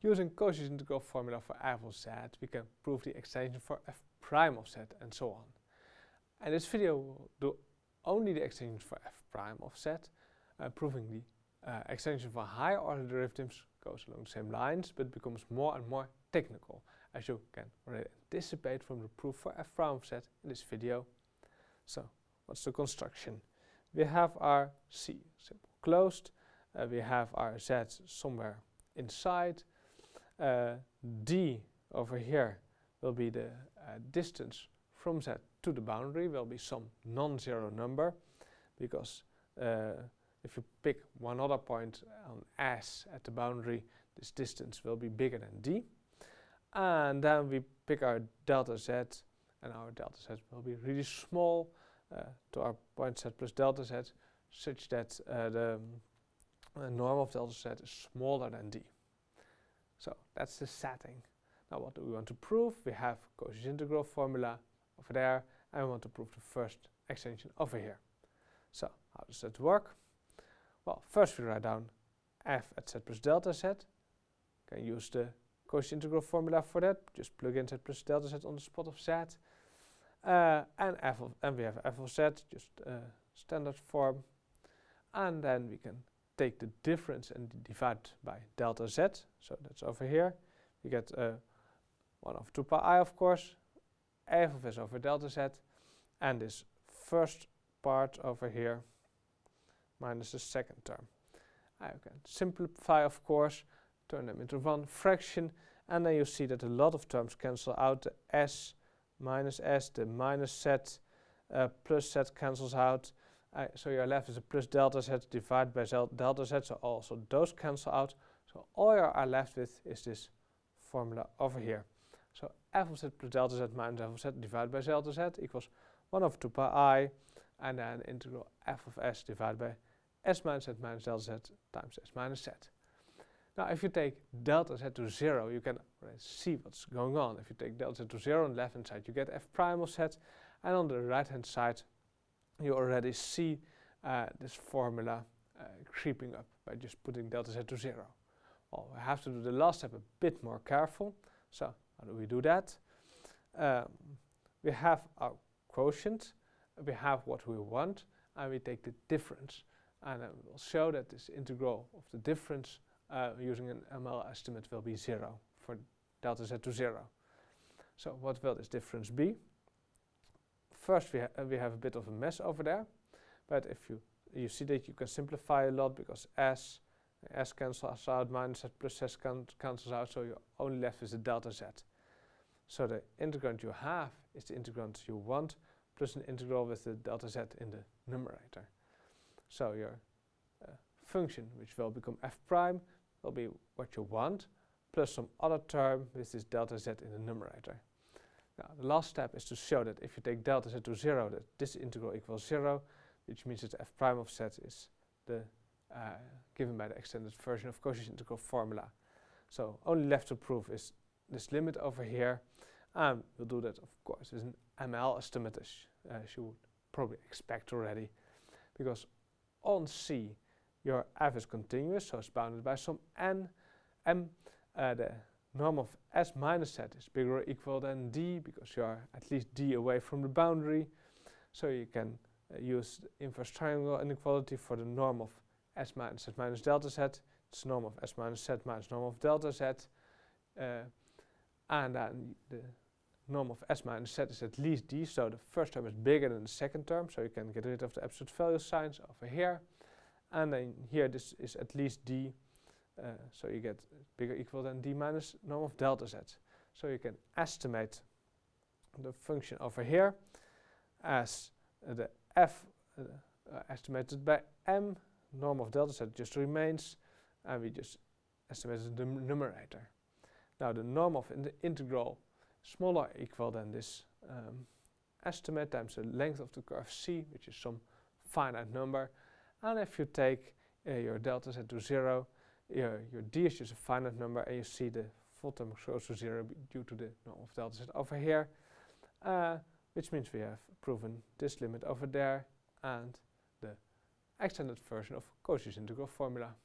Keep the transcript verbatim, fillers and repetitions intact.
Using Cauchy's integral formula for f of z, we can prove the extension for f prime of z, and so on. In this video, we'll do only the extension for f prime of z, uh, proving the uh, extension for higher order derivatives goes along the same lines, but becomes more and more technical, as you can already anticipate from the proof for f prime of z in this video. So, what's the construction? We have our C simple closed, uh, we have our z somewhere inside, uh, d over here will be the uh, distance from z to the boundary, will be some non-zero number, because uh, if you pick one other point on S at the boundary, this distance will be bigger than d. And then we pick our delta z, and our delta z will be really small uh, to our point z plus delta z, such that uh, the uh, norm of delta z is smaller than d. So that's the setting. Now what do we want to prove? We have Cauchy's integral formula over there, and we want to prove the first extension over here. So how does that work? Well, first we write down f at z plus delta z. Can use the Cauchy's integral formula for that. Just plug in z plus delta z on the spot of z. Uh, and, f of, and we have f of z, just uh, standard form. And then we can take the difference and divide by delta z. So that's over here. We get uh, one over two pi I, of course. F of s over delta z. And this first part over here minus the second term. I can simplify, of course, turn them into one fraction, and then you see that a lot of terms cancel out. The s minus s, the minus z uh, plus z cancels out. Uh, so you're left with a plus delta z divided by delta z, so also those cancel out. So all you are left with is this formula over here. So f of z plus delta z minus f of z divided by delta z equals one over two pi I, and then integral f of s divided by s minus z minus delta z times s minus z. Now if you take delta z to zero, you can already see what's going on. If you take delta z to zero on the left hand side, you get f prime of z, and on the right hand side you already see uh, this formula uh, creeping up by just putting delta z to zero. Well, we have to do the last step a bit more careful. So how do we do that? Um, we have our quotient, we have what we want, and we take the difference. And uh, we'll show that this integral of the difference uh, using an M L estimate will be zero for delta z to zero. So what will this difference be? First we, ha uh, we have a bit of a mess over there, but if you you see that you can simplify a lot, because s s cancels out, minus z plus s can cancels out, so you're only left with the delta z. So the integrand you have is the integrand you want, plus an integral with the delta z in the numerator. So your uh, function, which will become f prime, will be what you want, plus some other term with this delta z in the numerator. Now the last step is to show that if you take delta z to zero, that this integral equals zero, which means that f prime of z is the uh, given by the extended version of Cauchy's integral formula. So only left to prove is this limit over here, and we'll do that, of course, with an M L estimate, as, uh, as you would probably expect already, because on C your f is continuous, so it's bounded by some n m. Uh, the norm of s minus z is bigger or equal than d, because you are at least d away from the boundary. So you can uh, use the inverse triangle inequality for the norm of s minus z minus delta z. It's norm of s minus z minus norm of delta z. Uh, and then the norm of s minus z is at least d, so the first term is bigger than the second term, so you can get rid of the absolute value signs over here. And then here this is at least d, uh, so you get bigger or equal than d minus norm of delta z. So you can estimate the function over here as uh, the f uh, uh, estimated by m, norm of delta z just remains, and we just estimated the numerator. Now the norm of in the integral smaller or equal than this um, estimate times the length of the curve c, which is some finite number. And if you take uh, your delta z to zero, your, your d is just a finite number, and you see the full term goes to zero due to the norm of delta z over here, uh, which means we have proven this limit over there and the extended version of Cauchy's integral formula.